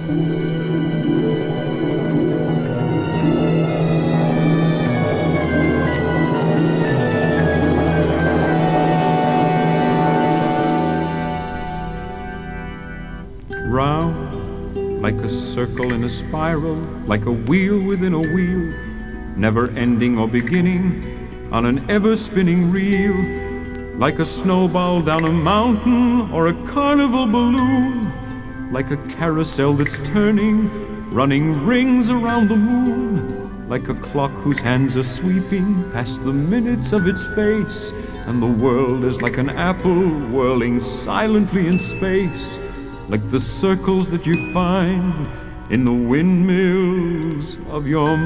Round, like a circle in a spiral, like a wheel within a wheel, never ending or beginning, on an ever-spinning reel, like a snowball down a mountain or a carnival balloon, like a carousel that's turning, running rings around the moon, like a clock whose hands are sweeping past the minutes of its face, and the world is like an apple whirling silently in space, like the circles that you find in the windmills of your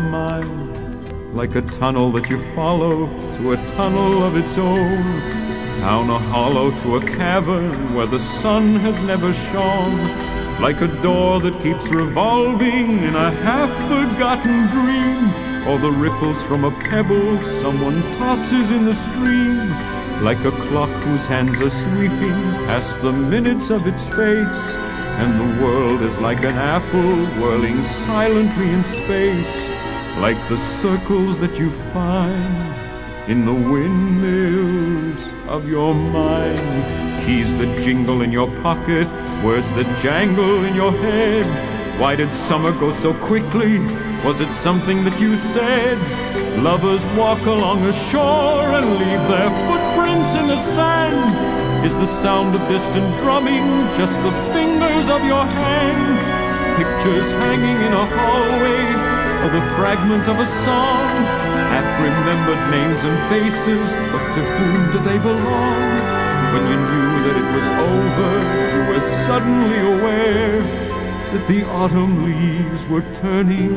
mind, like a tunnel that you follow to a tunnel of its own, down a hollow to a cavern where the sun has never shone, like a door that keeps revolving in a half-forgotten dream, or the ripples from a pebble someone tosses in the stream, like a clock whose hands are sweeping past the minutes of its face, and the world is like an apple whirling silently in space, like the circles that you find in the windmills of your mind. Keys that jingle in your pocket, words that jangle in your head. Why did summer go so quickly? Was it something that you said? Lovers walk along a shore and leave their footprints in the sand. Is the sound of distant drumming just the fingers of your hand? Pictures hanging in a hallway, or the fragment of a song? Half-remembered names and faces, but to whom do they belong? When you knew that it was over, you were suddenly aware that the autumn leaves were turning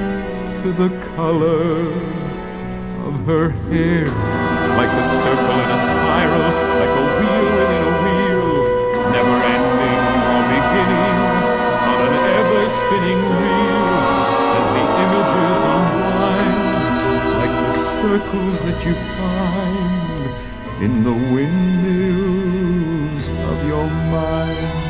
to the color of her hair, like a circle in a spiral, like a wheel within a wheel, never ending or beginning, on an ever-spinning reel, as the images unwind, like the circles that you find in the windmills of your mind.